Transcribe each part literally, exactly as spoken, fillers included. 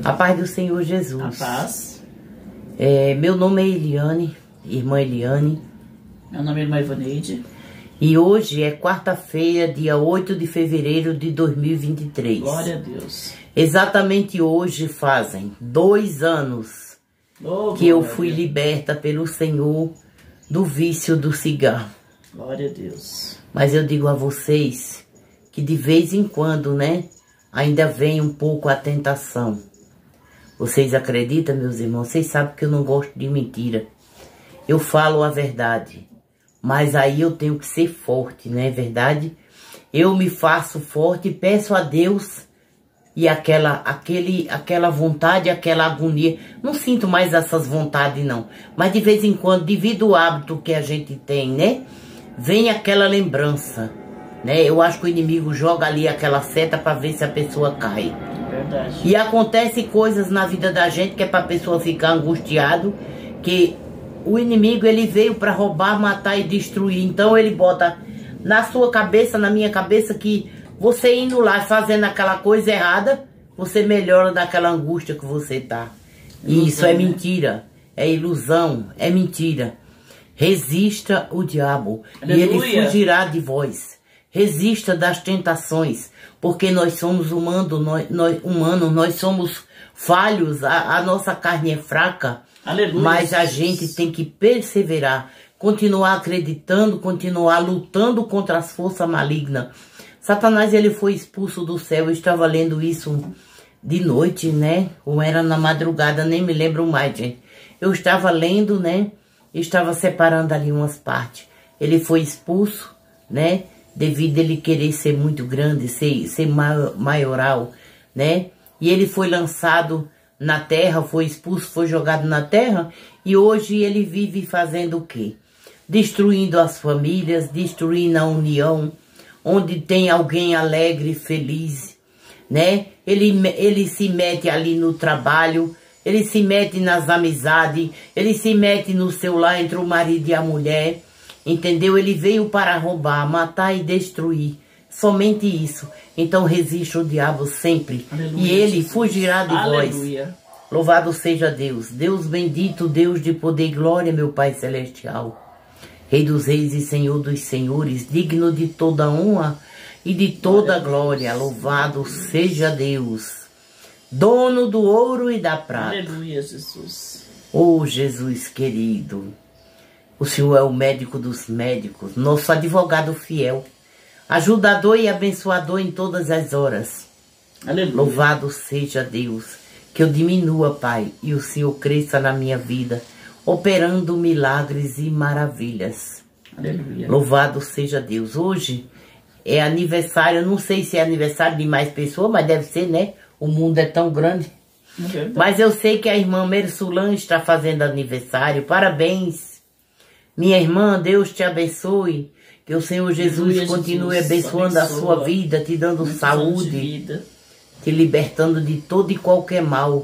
A paz do Senhor Jesus. A paz. É, meu nome é Eliane, irmã Eliane. Meu nome é irmã Ivaneide. E hoje é quarta-feira, dia oito de fevereiro de dois mil e vinte e três. Glória a Deus. Exatamente hoje fazem dois anos Oh, que eu glória fui a Deus. liberta pelo Senhor do vício do cigarro. Glória a Deus. Mas eu digo a vocês que de vez em quando, né, ainda vem um pouco a tentação. Vocês acreditam, meus irmãos? Vocês sabem que eu não gosto de mentira. Eu falo a verdade. Mas aí eu tenho que ser forte, não é verdade? Eu me faço forte e peço a Deus. E aquela, aquele, aquela vontade, aquela agonia. Não sinto mais essas vontades, não. Mas de vez em quando, devido ao hábito que a gente tem, né? Vem aquela lembrança, né? Eu acho que o inimigo joga ali aquela seta para ver se a pessoa cai. Verdade. E acontece coisas na vida da gente que é para a pessoa ficar angustiado, que o inimigo ele veio para roubar, matar e destruir. Então ele bota na sua cabeça, na minha cabeça, que você indo lá fazendo aquela coisa errada, você melhora daquela angústia que você tá. E isso é mentira, é ilusão, é mentira. Resista o diabo e ele fugirá de vós. Resista das tentações, porque nós somos humanos, nós, nós, humanos, nós somos falhos, a, a nossa carne é fraca. Aleluia. Mas a gente tem que perseverar, continuar acreditando, continuar lutando contra as forças malignas. Satanás, ele foi expulso do céu. Eu estava lendo isso de noite, né? Ou era na madrugada, nem me lembro mais, gente. Eu estava lendo, né? Estava separando ali umas partes. Ele foi expulso, né? Devido a ele querer ser muito grande, ser, ser maioral, né? E ele foi lançado na terra, foi expulso, foi jogado na terra. E hoje ele vive fazendo o quê? Destruindo as famílias, destruindo a união. Onde tem alguém alegre, feliz, né? Ele, ele se mete ali no trabalho, ele se mete nas amizades, ele se mete no seu lar entre o marido e a mulher, entendeu? Ele veio para roubar, matar e destruir, somente isso. Então resiste o diabo sempre. Aleluia, e ele Jesus. Fugirá de Aleluia. Vós. Louvado seja Deus, Deus bendito, Deus de poder e glória, meu Pai celestial. Rei dos reis e Senhor dos senhores, digno de toda honra e de toda glória, louvado seja Deus, dono do ouro e da prata. Aleluia, Jesus. Oh, Jesus querido, o Senhor é o médico dos médicos, nosso advogado fiel, ajudador e abençoador em todas as horas. Aleluia. Louvado seja Deus, que eu diminua, Pai, e o Senhor cresça na minha vida, operando milagres e maravilhas. Aleluia. Louvado seja Deus. Hoje é aniversário, eu não sei se é aniversário de mais pessoas, mas deve ser, né? O mundo é tão grande. É mas eu sei que a irmã Mersulan está fazendo aniversário. Parabéns. Minha irmã, Deus te abençoe. Que o Senhor Jesus Aleluia, continue Jesus. abençoando Abençoa. a sua vida, te dando Muitos saúde, te libertando de todo e qualquer mal.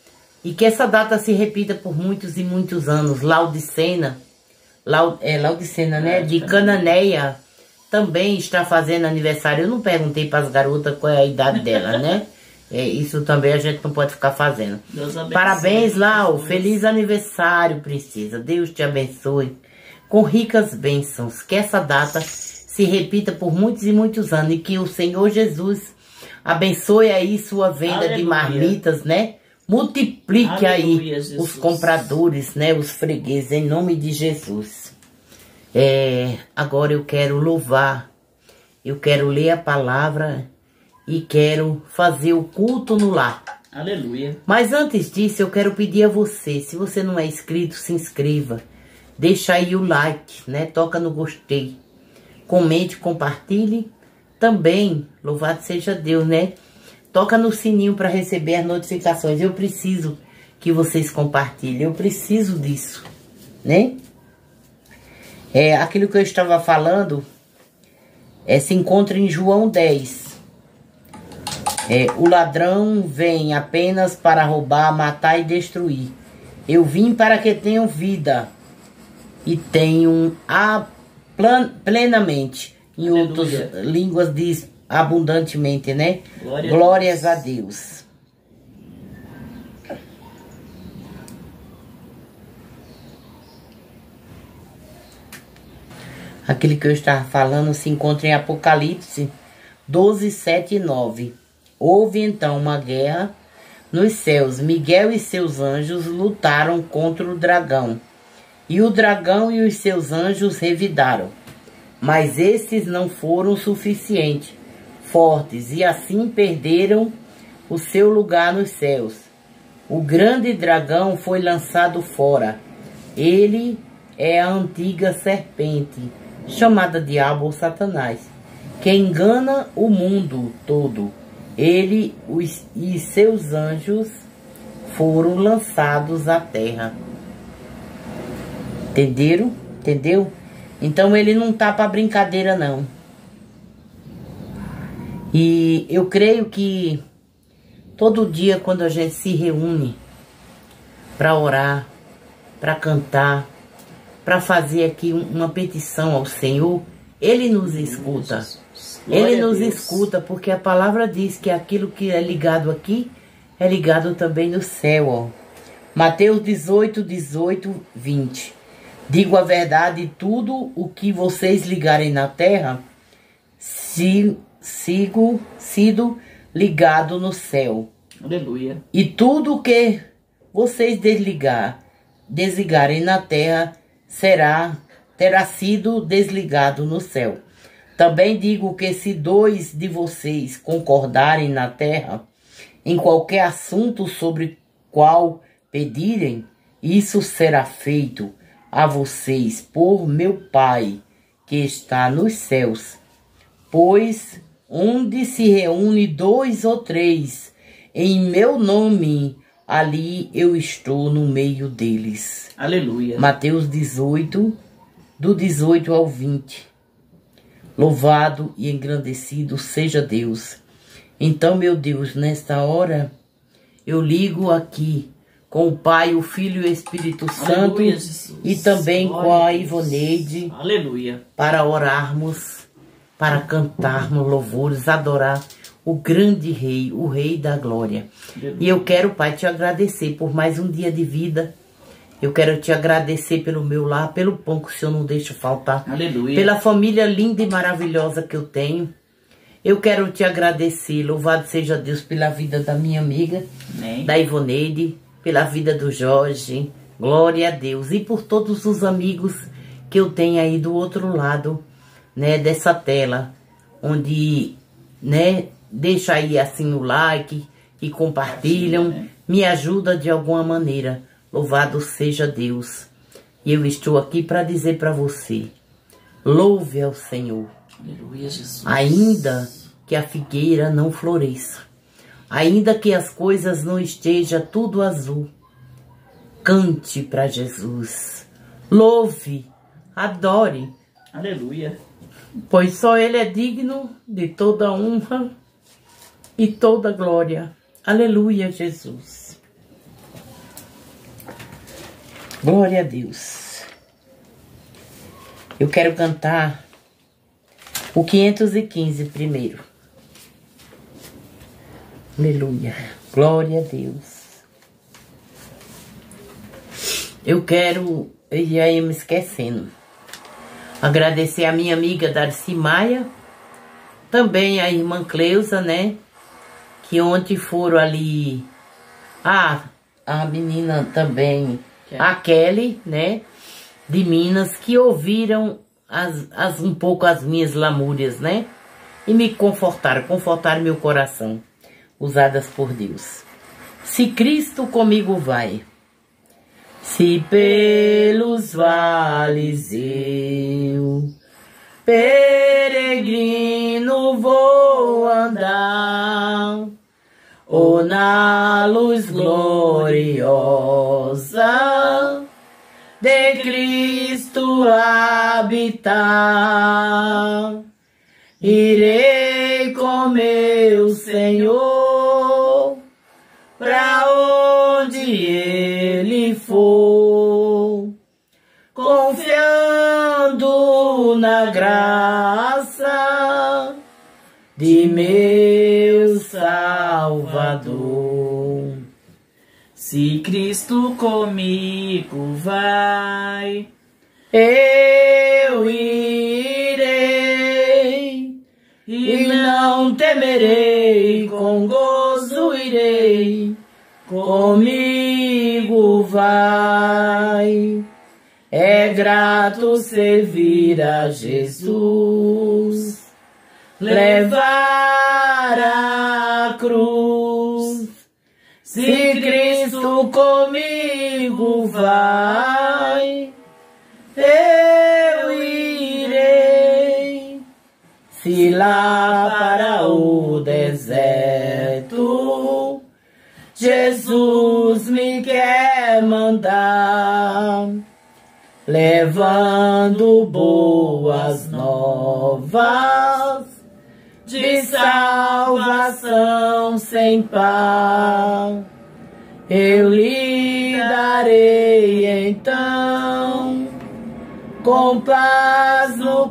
E que essa data se repita por muitos e muitos anos. Laudicena, Laud, é Laudicena, né? De Cananéia também está fazendo aniversário. Eu não perguntei para as garotas qual é a idade dela, né? É, isso também a gente não pode ficar fazendo. Parabéns, Lau. Feliz aniversário, princesa. Deus te abençoe com ricas bênçãos. Que essa data se repita por muitos e muitos anos. E que o Senhor Jesus abençoe aí sua venda Aleluia. de marmitas, né? Multiplique Aleluia, aí Jesus. os compradores, né? Os fregueses, em nome de Jesus. É, agora eu quero louvar, eu quero ler a palavra e quero fazer o culto no lar. Aleluia. Mas antes disso, eu quero pedir a você, se você não é inscrito, se inscreva. Deixa aí o like, né? Toca no gostei. Comente, compartilhe. Também, louvado seja Deus, né? Toca no sininho para receber as notificações. Eu preciso que vocês compartilhem. Eu preciso disso, né? É, aquilo que eu estava falando é, se encontra em João dez. É, o ladrão vem apenas para roubar, matar e destruir. Eu vim para que tenham vida e tenham a plan, plenamente. Em Aleluia. outras línguas diz abundantemente, né? Glória Glórias a Deus. Aquele que eu estava falando se encontra em Apocalipse doze, sete e nove. Houve então uma guerra nos céus. Miguel e seus anjos lutaram contra o dragão. E o dragão e os seus anjos revidaram. Mas esses não foram suficientes, fortes, e assim perderam o seu lugar nos céus. O grande dragão foi lançado fora. Ele é a antiga serpente, chamada Diabo ou Satanás, que engana o mundo todo. Ele os, e seus anjos foram lançados à terra. Entenderam? Entendeu? Então ele não tá para brincadeira, não. E eu creio que todo dia, quando a gente se reúne para orar, para cantar, para fazer aqui uma petição ao Senhor, Ele nos escuta. Ele nos escuta, porque a palavra diz que aquilo que é ligado aqui é ligado também no céu. Ó. Mateus dezoito, dezoito, vinte. Digo a verdade, tudo o que vocês ligarem na terra, se, sigo, sido ligado no céu. Aleluia. E tudo o que vocês desligar, desligarem na terra, será, terá sido desligado no céu. Também digo que se dois de vocês concordarem na terra, em qualquer assunto sobre qual pedirem, isso será feito a vocês por meu Pai, que está nos céus. Pois onde se reúne dois ou três, em meu nome, ali eu estou no meio deles. Aleluia. Mateus dezoito, do dezoito ao vinte. Louvado e engrandecido seja Deus. Então, meu Deus, nesta hora, eu ligo aqui com o Pai, o Filho e o Espírito Santo, Aleluia, Jesus. e também Glória com a a Deus. Ivoneide, Aleluia. para orarmos, para cantarmos louvores, adorar o grande Rei, o Rei da Glória. Aleluia. E eu quero, Pai, te agradecer por mais um dia de vida. Eu quero te agradecer pelo meu lar, pelo pão que o Senhor não deixa faltar. Aleluia. Pela família linda e maravilhosa que eu tenho. Eu quero te agradecer, louvado seja Deus, pela vida da minha amiga, Amém. da Ivoneide, pela vida do Jorge, glória a Deus. E por todos os amigos que eu tenho aí do outro lado, né, dessa tela, onde, né, deixa aí assim o like e compartilham, Né? me ajuda de alguma maneira. Louvado seja Deus. E eu estou aqui para dizer para você, louve ao Senhor. Aleluia, Jesus. Ainda que a figueira não floresça, ainda que as coisas não estejam tudo azul, cante para Jesus, louve, adore, Aleluia. pois só Ele é digno de toda honra e toda glória. Aleluia, Jesus. Glória a Deus. Eu quero cantar o quinhentos e quinze primeiro. Aleluia. Glória a Deus. Eu quero, eu já ia me esquecendo, agradecer a minha amiga Darcy Maia, também a irmã Cleusa, né? Que ontem foram ali, ah, a menina também, a Kelly, né? De Minas, que ouviram as, as, um pouco as minhas lamúrias, né? E me confortaram, confortaram meu coração, usadas por Deus. Se Cristo comigo vai, se pelos vales eu, peregrino, vou andar, ou na luz gloriosa de Cristo habitar, irei com meu Senhor pra onde Ele for, confiando na graça de meu Salvador. Se Cristo comigo vai, Eu irei não temerei, com gozo irei, comigo vai. É grato servir a Jesus, levar a cruz. Se Cristo comigo vai, eu irei. Se lá para o deserto Jesus me quer mandar, levando boas novas de salvação sem par, eu lhe darei então, com paz no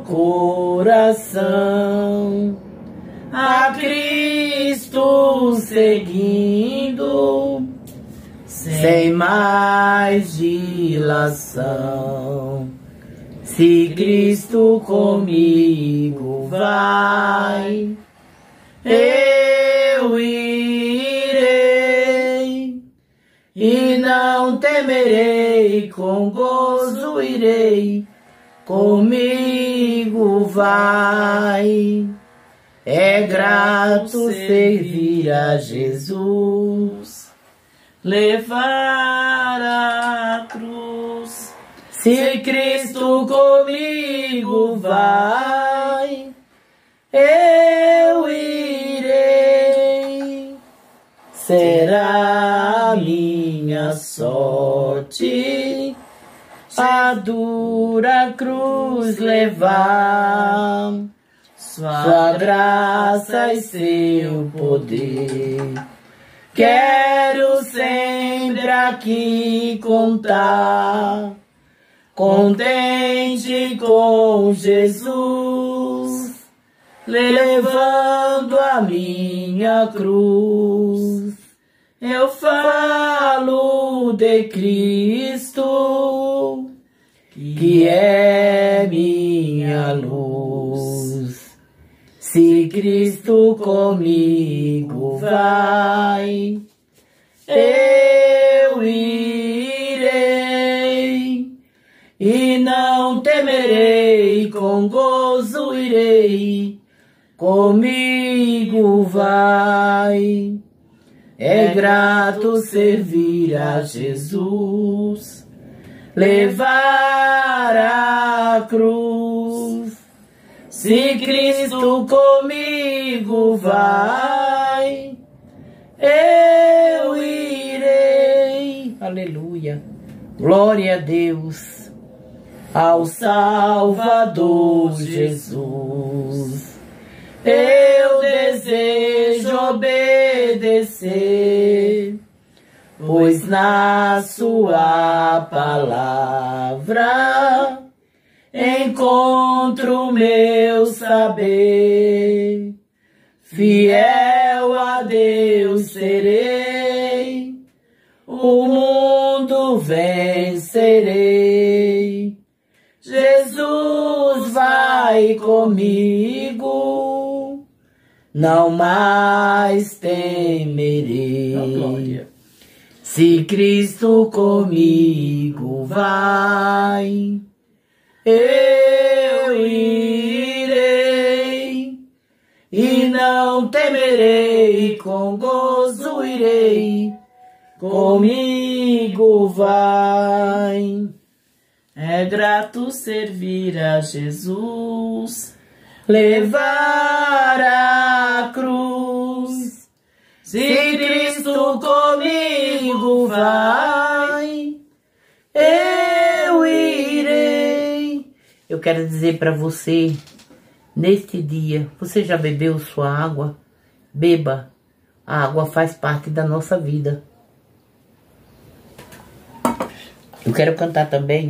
coração, a Cristo seguindo, sem mais dilação. Se Cristo comigo vai, eu irei, e não temerei, com gozo irei, comigo vai. É grato servir a Jesus, levar a cruz. Se Cristo comigo vai, eu irei. Será a minha sorte a dura cruz levar, sua graça e seu poder quero sempre aqui contar, contente com Jesus, levando a minha cruz. Eu falo de Cristo, que é minha luz. Se Cristo comigo vai, eu irei, e não temerei, com gozo irei, comigo vai. É grato servir a Jesus, levar a cruz. Se Cristo comigo vai, eu irei. Aleluia. Glória a Deus, ao Salvador Jesus. Eu desejo obedecer, pois na sua palavra encontro meu saber. Fiel a Deus serei, o mundo vencerei. Jesus vai comigo, não mais temerei. Se Cristo comigo vai, eu irei, e não temerei, com gozo irei, comigo vai. É grato servir a Jesus, levar a cruz. Se Cristo comigo vai, eu irei. Eu quero dizer para você, neste dia, você já bebeu sua água? Beba. A água faz parte da nossa vida. Eu quero cantar também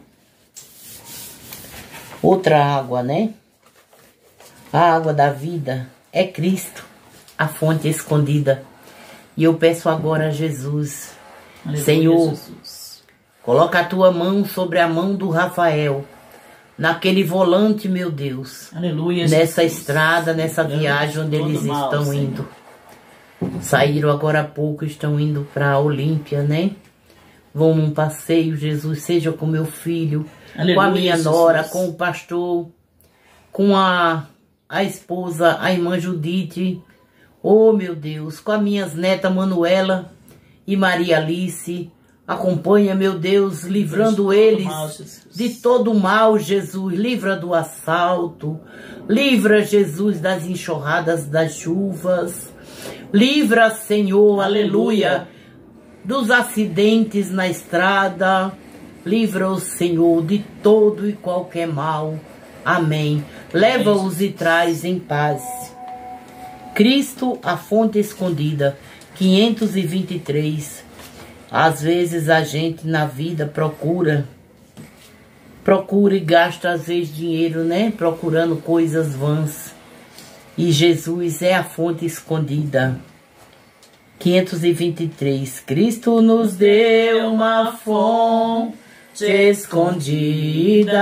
outra água, né? A água da vida é Cristo, a fonte escondida. E eu peço agora a Jesus, aleluia, Senhor, Jesus, coloca a tua mão sobre a mão do Rafael, naquele volante, meu Deus. Aleluia, nessa Jesus. estrada, nessa Livra-nos viagem de onde todo eles mal, estão Senhor. indo. Saíram agora há pouco, estão indo para Olímpia, né? Vão num passeio, Jesus, seja com meu filho, Aleluia, com a minha nora, Jesus. com o pastor, com a, a esposa, a irmã Judite, oh meu Deus, com as minhas netas Manuela e Maria Alice. Acompanha, meu Deus, livrando eles mal, Jesus. de todo mal, Jesus. Livra do assalto, livra, Jesus, das enxurradas, das chuvas. Livra, Senhor, aleluia, Aleluia. dos acidentes na estrada. Livra o Senhor de todo e qualquer mal. Amém. Leva-os e traz em paz. Cristo, a fonte escondida, quinhentos e vinte e três. Às vezes a gente na vida procura, procura e gasta às vezes dinheiro, né? Procurando coisas vãs. E Jesus é a fonte escondida. quinhentos e vinte e três. Cristo nos deu uma fonte escondida,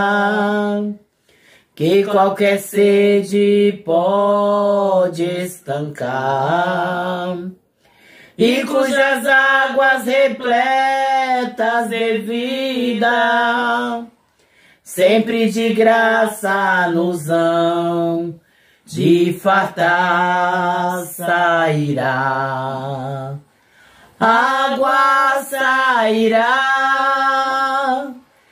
que qualquer sede pode estancar, e cujas águas repletas de vida sempre de graça nos hão de fartar sairá. Água sairá,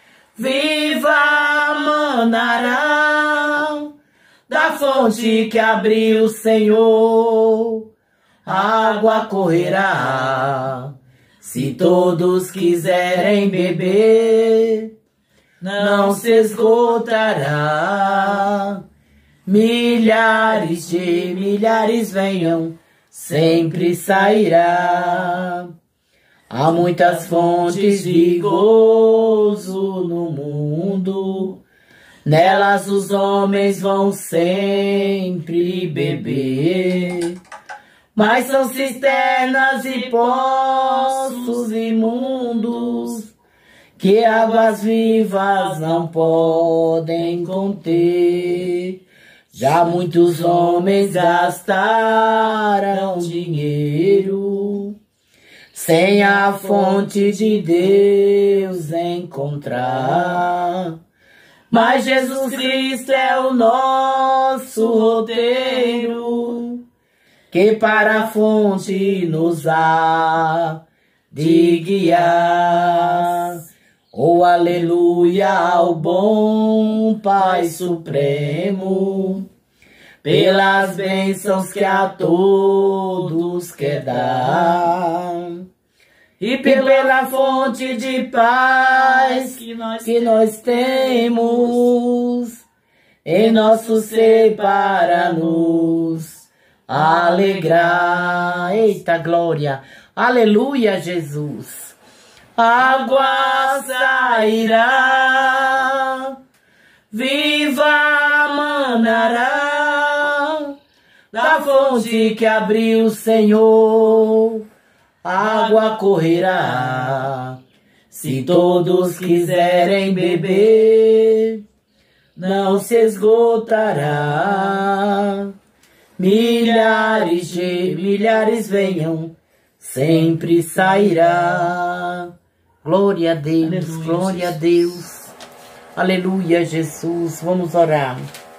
viva manará, da fonte que abriu o Senhor, água correrá. Se todos quiserem beber, não se esgotará. Milhares de milhares venham, sempre sairá. Há muitas fontes de gozo no mundo, nelas os homens vão sempre beber. Mas são cisternas e poços imundos, que águas vivas não podem conter. Já muitos homens gastaram dinheiro sem a fonte de Deus encontrar. Mas Jesus Cristo é o nosso roteiro, que para a fonte nos há de guiar. Oh, aleluia ao bom Pai Supremo, pelas bênçãos que a todos quer dar, e pela fonte de paz que nós, que nós temos em nosso ser para nos alegrar. Eita glória, aleluia, Jesus. Água sairá, viva manará, da fonte que abriu o Senhor, água correrá. Se todos quiserem beber, não se esgotará. Milhares de milhares venham, sempre sairá. Glória a Deus, Aleluia, glória Jesus. a Deus. Aleluia, Jesus. Vamos orar.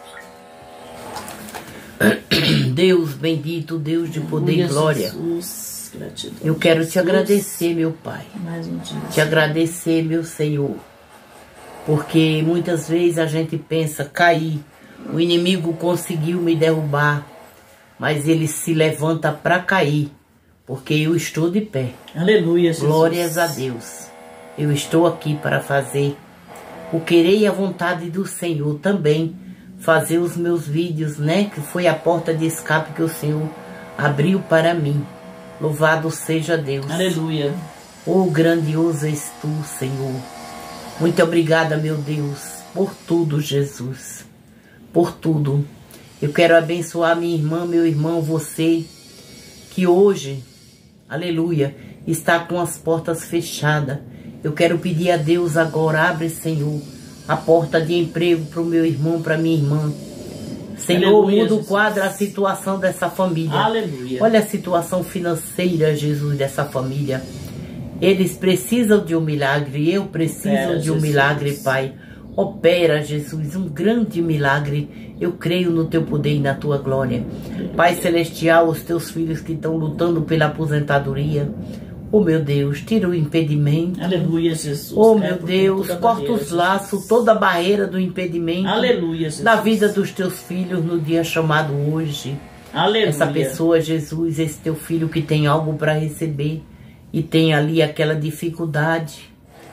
Deus bendito, Deus de poder e Aleluia, glória. Jesus. Gratidão, Eu quero Jesus. te agradecer, meu Pai. Mais um dia. Te agradecer, meu Senhor. Porque muitas vezes a gente pensa cair. O inimigo conseguiu me derrubar, mas ele se levanta para cair, porque eu estou de pé. Aleluia, Jesus. Glórias a Deus. Eu estou aqui para fazer o querer e a vontade do Senhor também. Fazer os meus vídeos, né? Que foi a porta de escape que o Senhor abriu para mim. Louvado seja Deus. Aleluia. Oh, grandioso és tu, Senhor. Muito obrigada, meu Deus, por tudo, Jesus. Por tudo. Eu quero abençoar minha irmã, meu irmão, você, que hoje, aleluia, está com as portas fechadas. Eu quero pedir a Deus agora, abre, Senhor, a porta de emprego para o meu irmão, para minha irmã. Senhor, Aleluia, muda o Jesus. quadro, a situação dessa família. Aleluia. Olha a situação financeira, Jesus, dessa família. Eles precisam de um milagre, eu preciso É, de um Jesus. milagre, Pai. Opera, Jesus, um grande milagre. Eu creio no teu poder e na tua glória. Pai Celestial, os teus filhos que estão lutando pela aposentadoria. Oh, meu Deus, tira o impedimento. Aleluia, Jesus. Oh, Cai meu por Deus, toda corta barreira, os Jesus. laços, toda a barreira do impedimento. Aleluia, Jesus. Da vida dos teus filhos no dia chamado hoje. Aleluia. Essa pessoa, Jesus, esse teu filho que tem algo para receber e tem ali aquela dificuldade.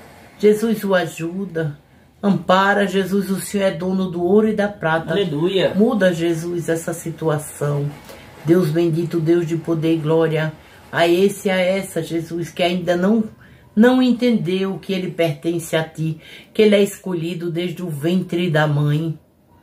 Jesus o ajuda, ampara, Jesus, o Senhor é dono do ouro e da prata. Aleluia. Muda, Jesus, essa situação. Deus bendito, Deus de poder e glória, a esse e a essa, Jesus, que ainda não, não entendeu que ele pertence a ti, que ele é escolhido desde o ventre da mãe.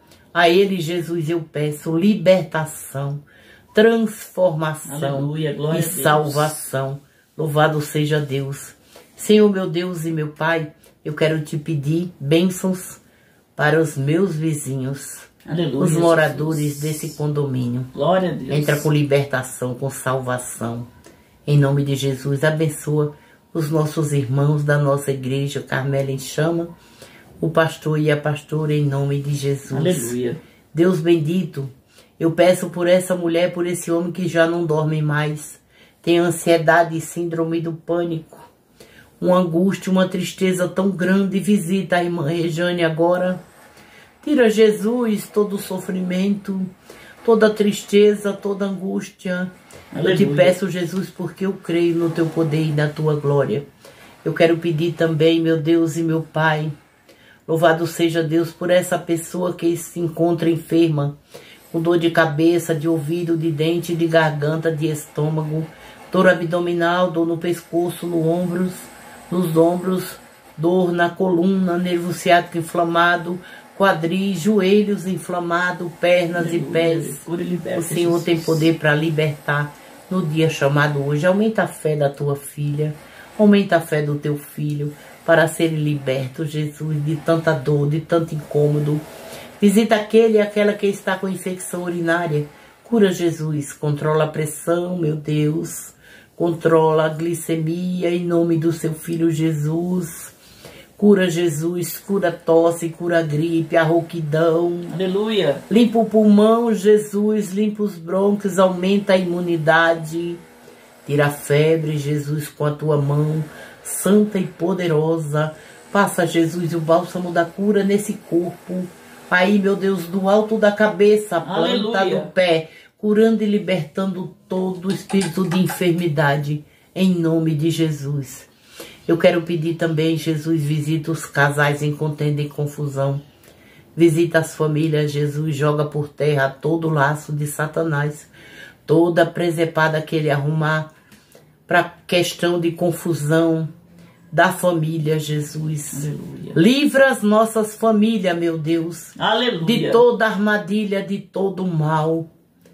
A ele, Jesus, eu peço libertação, transformação Aleluia, glória e a Deus. salvação. Louvado seja Deus. Senhor, meu Deus e meu Pai, eu quero te pedir bênçãos para os meus vizinhos, Aleluia, os moradores Jesus. desse condomínio. Glória a Deus. Entra com libertação, com salvação. Em nome de Jesus, abençoa os nossos irmãos da nossa igreja, Carmela em Chama, o pastor e a pastora, em nome de Jesus. Aleluia. Deus bendito, eu peço por essa mulher, por esse homem que já não dorme mais, tem ansiedade e síndrome do pânico, uma angústia, uma tristeza tão grande. Visita a irmã Rejane agora. Tira, Jesus, todo o sofrimento, toda tristeza, toda angústia. Aleluia. Eu te peço, Jesus, porque eu creio no teu poder e na tua glória. Eu quero pedir também, meu Deus e meu Pai, louvado seja Deus por essa pessoa que se encontra enferma, com dor de cabeça, de ouvido, de dente, de garganta, de estômago, dor abdominal, dor no pescoço, nos ombros, nos ombros, dor na coluna, nervo ciático inflamado, quadris, joelhos inflamados, pernas Aleluia. e pés. Cura e liberta, O Senhor Jesus. tem poder para libertar no dia chamado hoje. Aumenta a fé da tua filha, aumenta a fé do teu filho, para serem libertos, Jesus, de tanta dor, de tanto incômodo. Visita aquele e aquela que está com infecção urinária. Cura, Jesus. Controla a pressão, meu Deus. Controla a glicemia em nome do seu filho Jesus. Cura, Jesus. Cura a tosse, cura a gripe, a rouquidão. Aleluia. Limpa o pulmão, Jesus. Limpa os brônquios, aumenta a imunidade. Tira a febre, Jesus, com a tua mão santa e poderosa. Passa, Jesus, o bálsamo da cura nesse corpo. Aí, meu Deus, do alto da cabeça, a planta Aleluia. do pé, curando e libertando todo o espírito de enfermidade, em nome de Jesus. Eu quero pedir também, Jesus, visita os casais em contenda e confusão. Visita as famílias, Jesus, joga por terra todo o laço de Satanás, toda a presepada que ele arrumar para questão de confusão da família, Jesus. Aleluia. Livra as nossas famílias, meu Deus, Aleluia. de toda armadilha, de todo mal.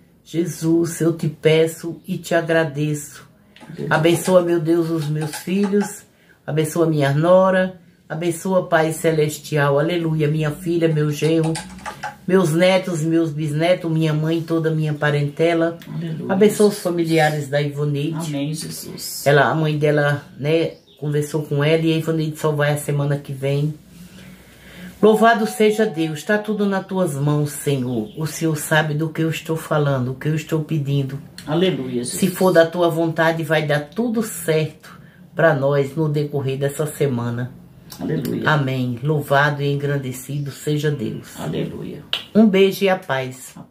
Jesus, eu te peço e te agradeço. Abençoa, meu Deus, os meus filhos. Abençoa minha nora. Abençoa, Pai Celestial. Aleluia. Minha filha, meu genro, meus netos, meus bisnetos, minha mãe, toda a minha parentela. Aleluia. Abençoa os familiares da Ivonite. Amém, Jesus. Ela, a mãe dela, né, conversou com ela e a Ivonite só vai a semana que vem. Louvado seja Deus, está tudo nas tuas mãos, Senhor. O Senhor sabe do que eu estou falando, o que eu estou pedindo. Aleluia, Jesus. Se for da tua vontade, vai dar tudo certo para nós no decorrer dessa semana. Aleluia. Amém. Louvado e engrandecido seja Deus. Aleluia. Um beijo e a paz.